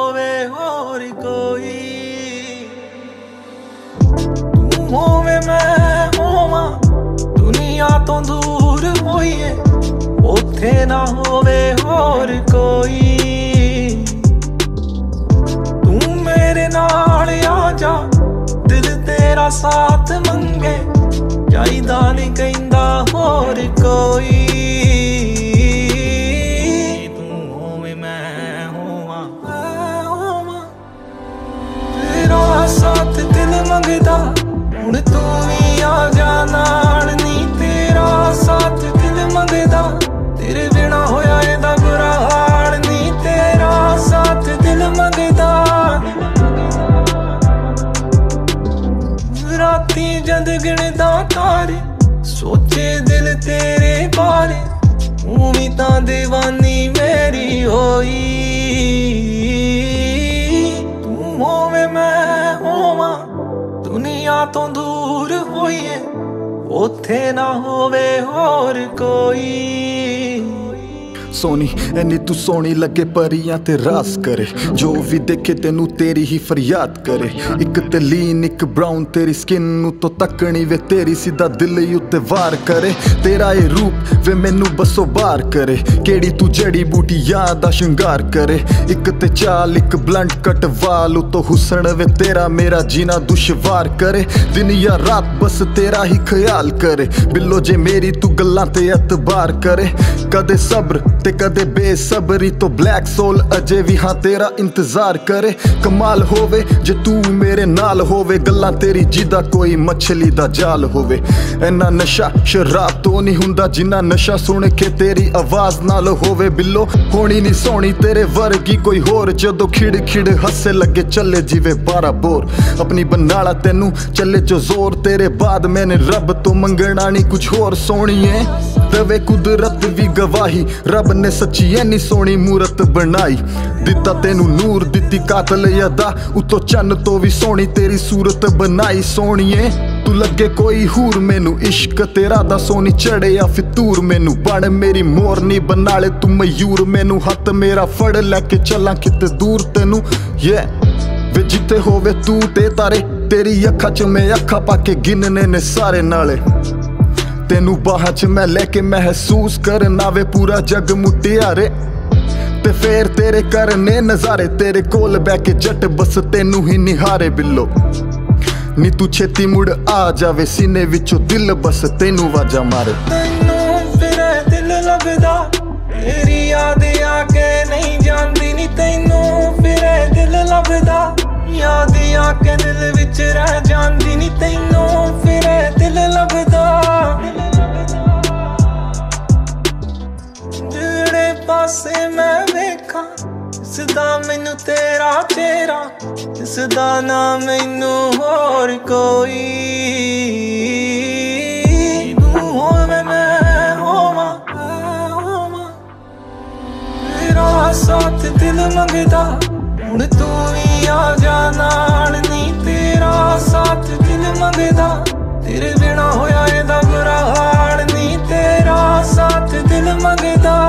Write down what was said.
होवे होर कोई, तू होवे मैं होवां दुनिया तो दूर होइए, ओथे ना होवे होर कोई। तू मेरे नाल आ जा, दिल तेरा साथ मंगे, चाहिदा नहीं कहंदा होर कोई। साथ दिल मंगदा हुण तू ही आ जा नाल नी, तेरा साथ दिल मंगदा तेरे बिना होया एदा बुरा हाल नी, तेरा साथ दिल मंगदा। राती जद गिणदा तारे सोचे दिल तेरे बारे, उवी तां दीवानी मेरी होई। तू होवे मैं होवां दुनिया तो दूर होइए, ओथे ना होवे होर कोई। सोनी एनी तू सोनी लगे परियां ते रास करे, जो भी देखे तेनू तेरी ही फरियाद करे। एक ते लीन एक ब्राउन तेरी स्किन नू तो तकनी वे तेरी सीधा दिल ही उत्ते वार करे। तेरा ये रूप वे मैनू बसो बार करे, केड़ी तू जड़ी बूटी याद दा श्रृंगार करे। एक ते चाल एक ब्लंट कट वाल तो हुसन वे तेरा मेरा जीना दुश्वार करे। दिन या रात बस तेरा ही ख्याल करे, बिल्लो जे मेरी तू गल्लां ते एतबार करे। कदे सब्र ते कदे बेसबरी तो ब्लैक सोल अजे भी हाँ तेरा इंतजार करे। कमाल होवे जे तू मेरे नाल होवे, गल्लां तेरी जिदा कोई मछली दा जाल होवे। इन्ना नशा शराब तो नहीं हुंदा जिन्ना नशा सुन के तेरी आवाज नाल होवे। बिल्लो होनी नहीं सोनी तेरे वर्गी कोई होर, जदों खिड़ खिड़ हसे लगे चले जिवे 12 बोर। अपनी बनाला तेनू चले जो जोर, तेरे बाद मैंने रब तो मंगना नहीं कुछ होर सोनिए। तवे कुदरत भी गवाही, रब ने सच्ची ऐनी सोनी मूरत बनाई। दिता तेनू नूर दिती कातल यदा, उतो चन्न तो भी सोनी तेरी सूरत बनाई। सोनिए तू लगे कोई हूर मैनू, इश्क तेरा दा सोनी चढ़े या फितूर मैनू। बन मेरी मोरनी बना ले तू मयूर, मैनू हथ मेरा फड़ लैके चला किते दूर तेनू। ये वे जिते होवे तू ते तारे, तेरी अखा च मैं अखा पाके गिनने ने सारे नाले। तेनू बाहां च मैं लेके महसूस करना वे पूरा जग मुटियारे, ते फेर तेरे करने नजारे। तेरे कोल बैके जट बस तेनू ही निहारे। बिल्लो नी तू छेती मुड़ आ जावे, सीने विचों दिल बस तेनू वाजा मारे। तैनू फिरे दिल लगदा तेरी याद आके नहीं जांदी नी, तैनू फिरे दिल लगदा याद आके दिल विच रह जांदी नी, तैनू फिरे दिल लगदा। जेड़े पासे मैं वेखां इसदा मैनू तेरा चेहरा, इसदा ना मैनू होर कोई। तू होवे मैं होवां तेरा साथ दिल मंगदा हुण तू ही आ जा नाल नी, तेरा साथ दिल मंगदा तेरे बिना होया एदा बुरा हाल नी, तेरा साथ दिल मंगदा।